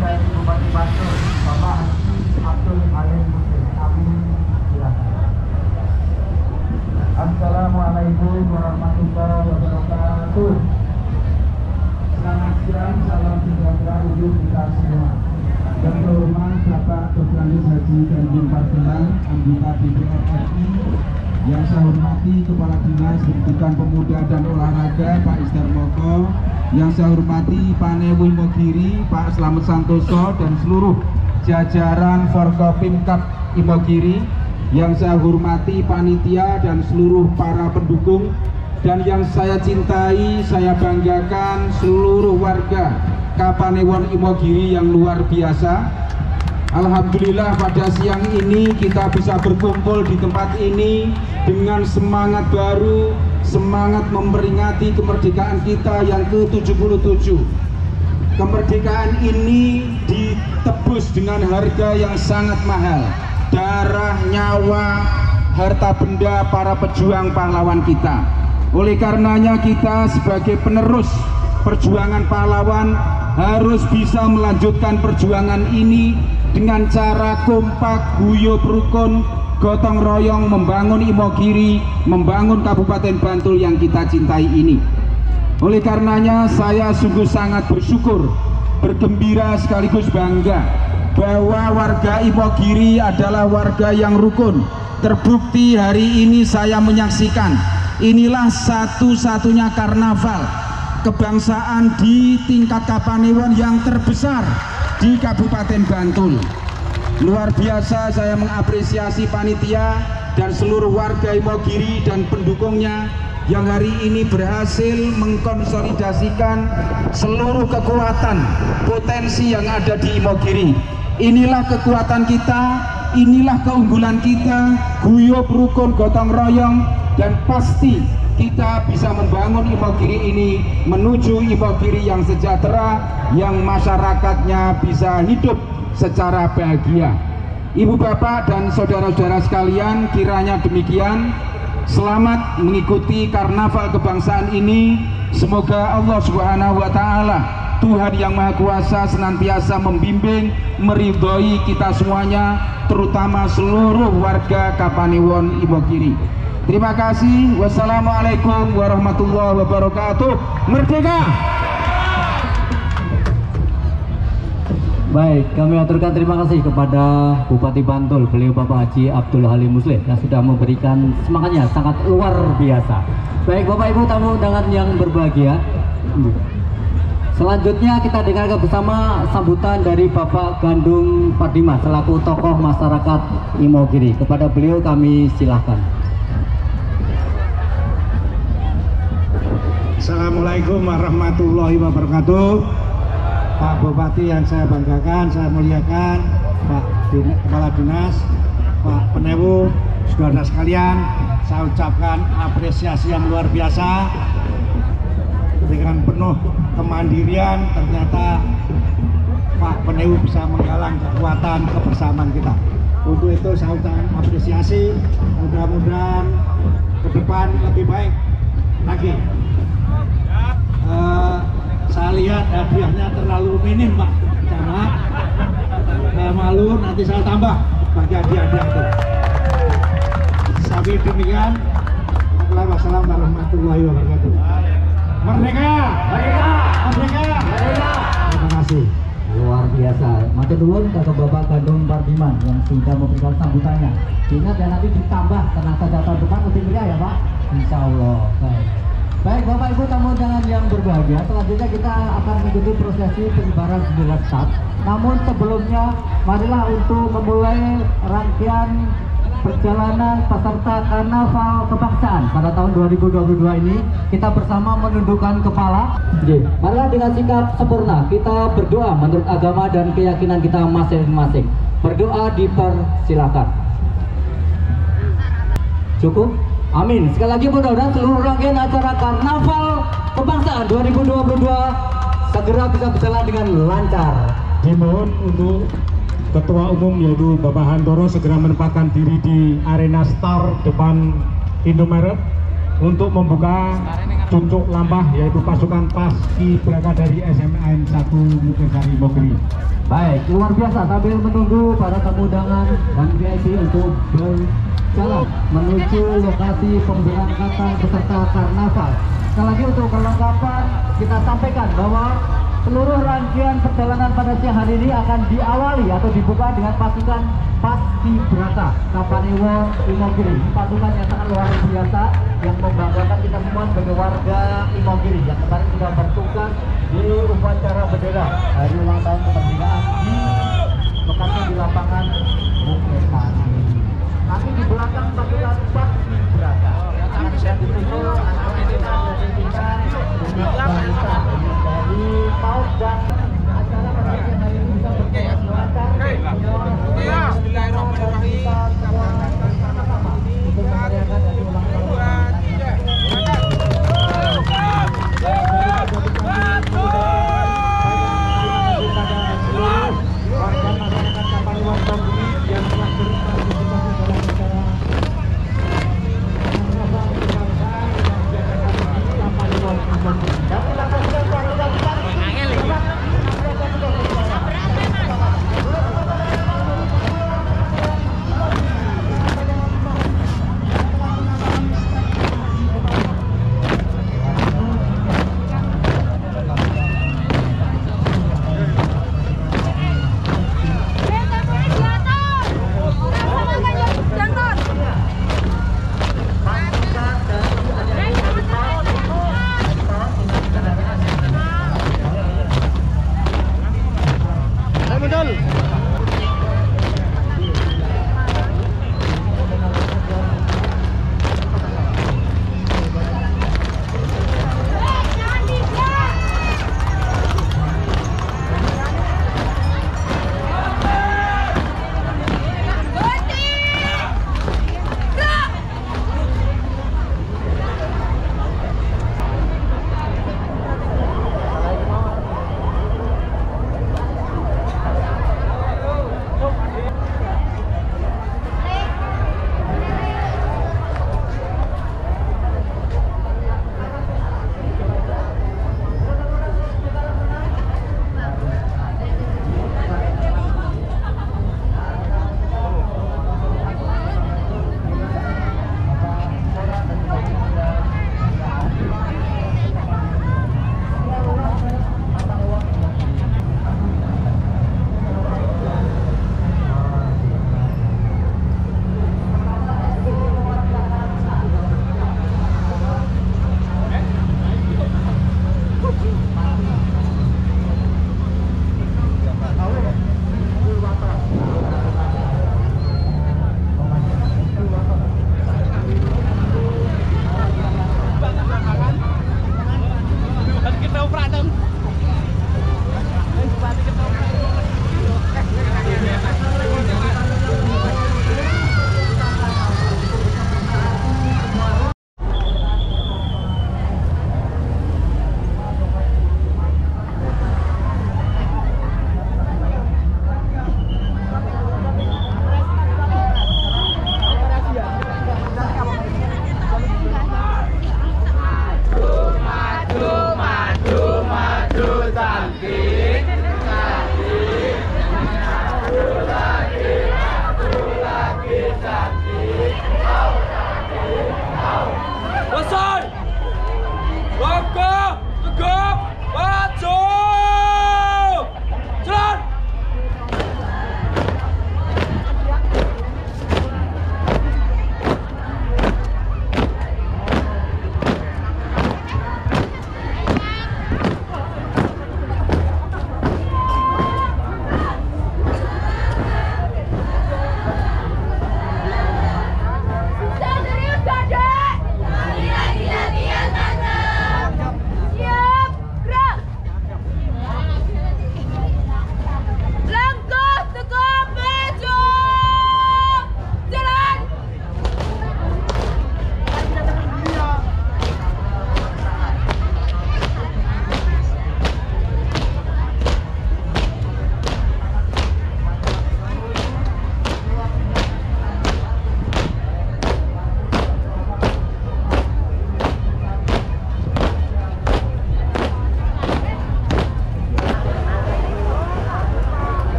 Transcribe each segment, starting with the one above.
dari Bupati Bantul, Bapak Abdul Halim Muslim. Amin. Assalamualaikum warahmatullahi wabarakatuh. Selamat siang, salam sejahtera untuk kita semua. Yang terhormat Bapak Subhanis Haji Ganjing Partenan, anggota DPR RI. Yang saya hormati Kepala Dinas Pendidikan Pemuda dan Olahraga Pak Isdar Moko. Yang saya hormati Pak Newu Imogiri, Pak Slamet Santoso dan seluruh jajaran Forkopimkab Imogiri. Yang saya hormati panitia dan seluruh para pendukung, dan yang saya cintai, saya banggakan seluruh warga Kapanewon Imogiri yang luar biasa. Alhamdulillah pada siang ini kita bisa berkumpul di tempat ini dengan semangat baru, semangat memperingati kemerdekaan kita yang ke-77. Kemerdekaan ini ditebus dengan harga yang sangat mahal. Darah, nyawa, harta benda para pejuang pahlawan kita. Oleh karenanya kita sebagai penerus perjuangan pahlawan harus bisa melanjutkan perjuangan ini dengan cara kompak, guyup, rukun, gotong royong membangun Imogiri, membangun Kabupaten Bantul yang kita cintai ini. Oleh karenanya saya sungguh sangat bersyukur, bergembira sekaligus bangga bahwa warga Imogiri adalah warga yang rukun. Terbukti hari ini saya menyaksikan inilah satu-satunya karnaval kebangsaan di tingkat Kapanewon yang terbesar di Kabupaten Bantul. Luar biasa saya mengapresiasi panitia dan seluruh warga Imogiri dan pendukungnya yang hari ini berhasil mengkonsolidasikan seluruh kekuatan potensi yang ada di Imogiri. Inilah kekuatan kita, inilah keunggulan kita, guyup, rukun, gotong royong, dan pasti kita bisa membangun Imogiri ini menuju Imogiri yang sejahtera, yang masyarakatnya bisa hidup secara bahagia. Ibu bapak dan saudara-saudara sekalian, kiranya demikian. Selamat mengikuti karnaval kebangsaan ini. Semoga Allah Subhanahu wa Ta'ala, Tuhan yang Maha Kuasa, senantiasa membimbing, meridhoi kita semuanya, terutama seluruh warga Kapanewon Imogiri. Terima kasih. Wassalamualaikum warahmatullahi wabarakatuh. Merdeka! Baik, kami aturkan terima kasih kepada Bupati Bantul, beliau Bapak Haji Abdul Halim Muslim yang sudah memberikan semangatnya sangat luar biasa. Baik Bapak Ibu tamu undangan yang berbahagia, selanjutnya kita dengarkan bersama sambutan dari Bapak Gandung Pardiman selaku tokoh masyarakat Imogiri. Kepada beliau kami silahkan. Assalamualaikum warahmatullahi wabarakatuh. Pak Bupati yang saya banggakan, saya muliakan, Pak Kepala Dinas, Pak Penewu, saudara sekalian, saya ucapkan apresiasi yang luar biasa. Dengan penuh kemandirian ternyata Pak Penewu bisa menggalang kekuatan kebersamaan kita. Untuk itu saya ucapkan apresiasi, mudah-mudahan ke depan lebih baik lagi. Saya lihat hadiahnya terlalu minim Pak, sama saya malu, nanti saya tambah bagi hadiah-hadiah itu. Sampai demikian, wassalamualaikum warahmatullahi wabarakatuh. Merdeka! Merdeka! Merdeka! Merdeka! Terima kasih. Luar biasa. Matur nuwun ke Bapak Gandung Pardiman yang sudah memberikan sambutannya. Ingat ya, nanti ditambah tenang saja tahun depan lebih meriah ya Pak. Insya Allah. Baik Bapak Ibu tamu undangan yang berbahagia, selanjutnya kita akan mengikuti prosesi pengibaran bendera start. Namun sebelumnya, marilah untuk memulai rangkaian perjalanan peserta karnaval kebangsaan pada tahun 2022 ini, kita bersama menundukkan kepala. Marilah dengan sikap sempurna kita berdoa menurut agama dan keyakinan kita masing-masing. Berdoa dipersilakan. Cukup? Amin. Sekali lagi mudah-mudahan seluruh rangkaian acara karnaval kebangsaan 2022 segera bisa berjalan dengan lancar. Dimohon untuk Ketua Umum yaitu Bapak Hantoro segera menempatkan diri di arena start depan Indomaret untuk membuka cucuk lampah yaitu pasukan Paskibraka dari SMAN 1 Mukesari Mogeri. Baik, luar biasa sambil menunggu para tamu undangan dan VIP untuk berjalan menuju lokasi pemberangkatan peserta karnaval. Sekali lagi untuk kelengkapan kita sampaikan bahwa seluruh rangkaian perjalanan pada siang hari ini akan diawali atau dibuka dengan pasukan Paskibraka Kapanewon Imogiri. Pasukan yang sangat luar biasa yang membanggakan kita semua sebagai warga Imogiri yang kemarin sudah bertugas di upacara bendera hari ulang tahun kemerdekaan di lokasi di lapangan Mukesari. Nanti di belakang pasukan Paskibraka akan dituju anak-anak kita dari PAUD dan acara pada siang hari ini bisa berjalan lancar. Bismillahirrahmanirrahim. Untuk merayakan dari ulang tahun. Warga masyarakat Kapanewon Mogeri yang telah berpartisipasi dalam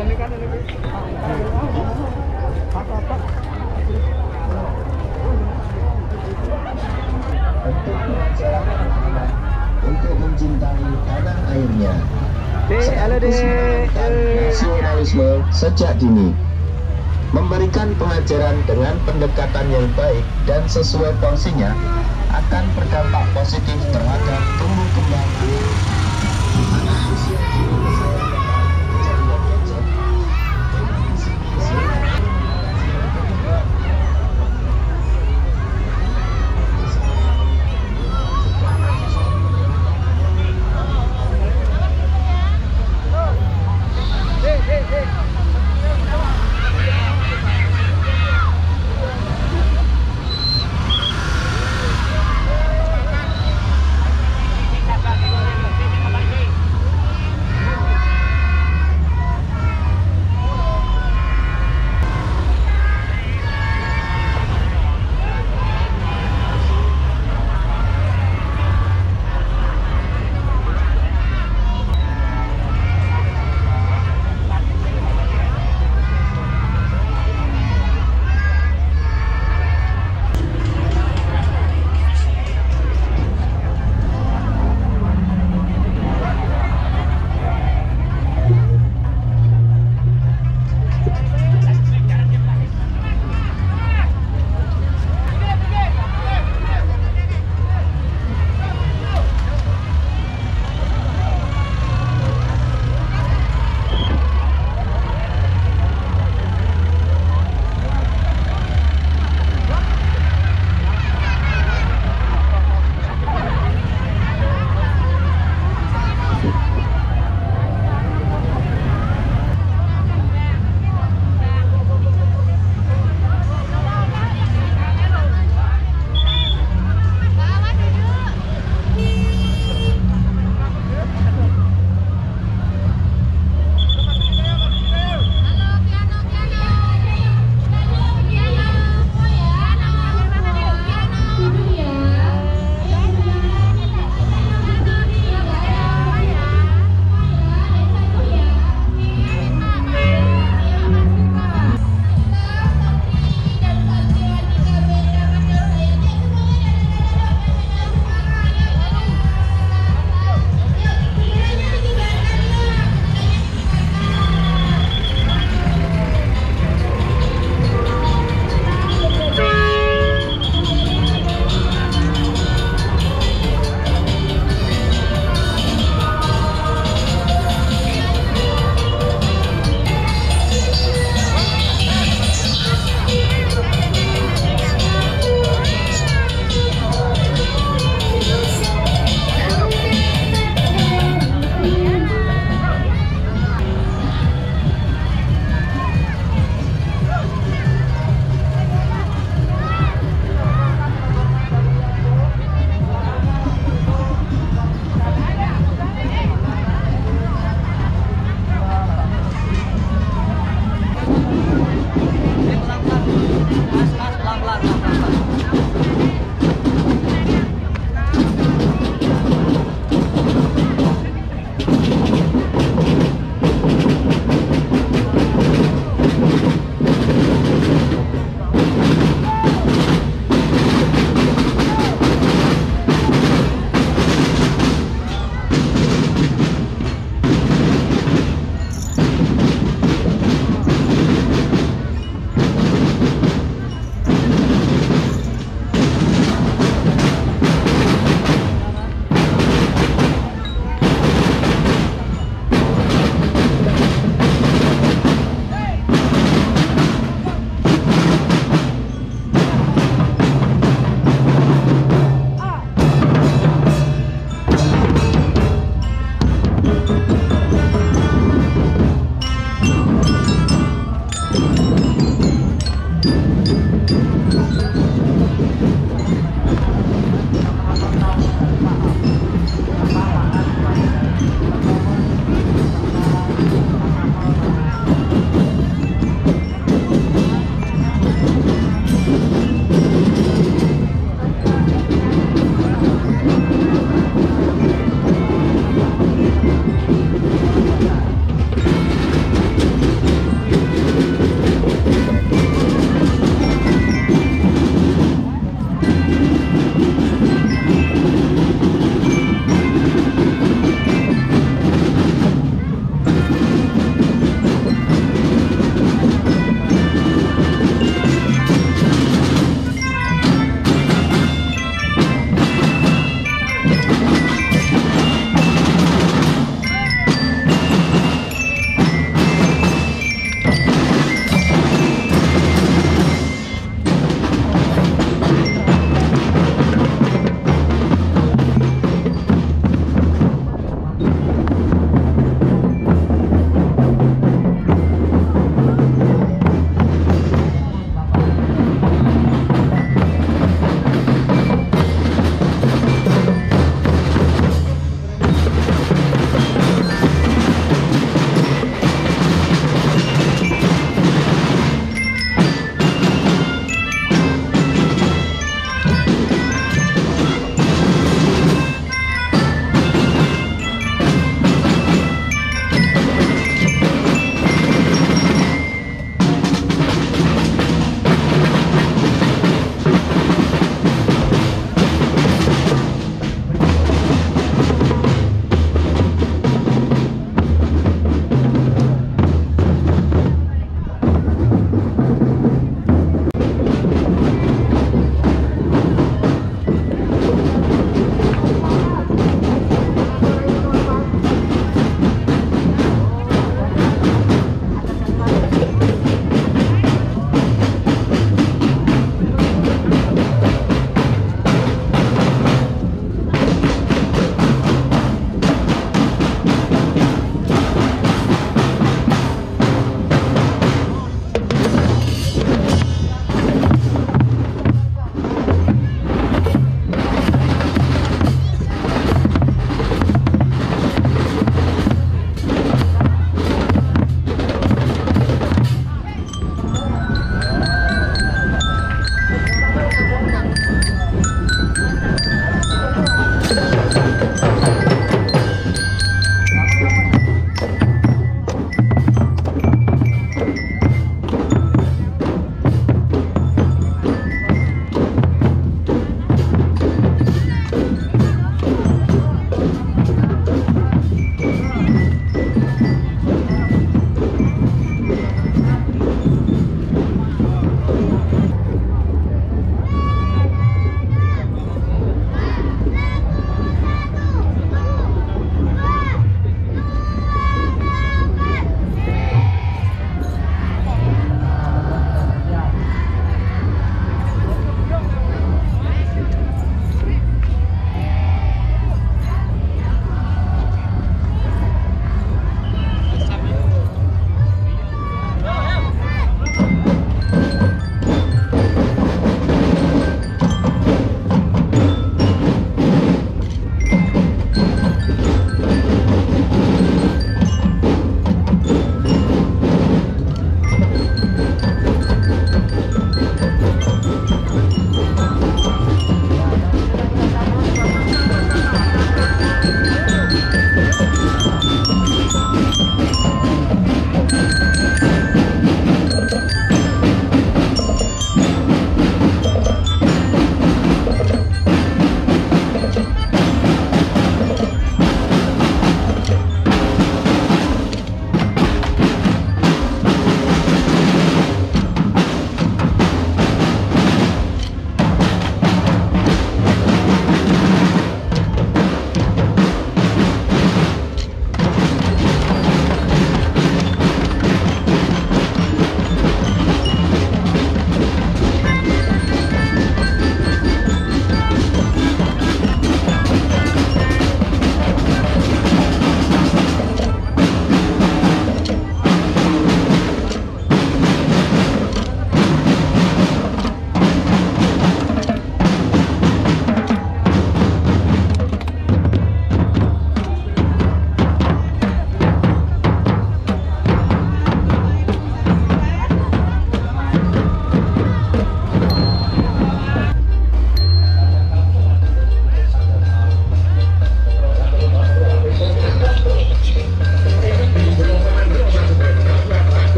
untuk mencintai tanah airnya. Nasionalisme sejak dini, memberikan pelajaran dengan pendekatan yang baik dan sesuai porsinya akan berdampak positif terhadap tumbuh kembang anak usia dini. Hey, hey, hey.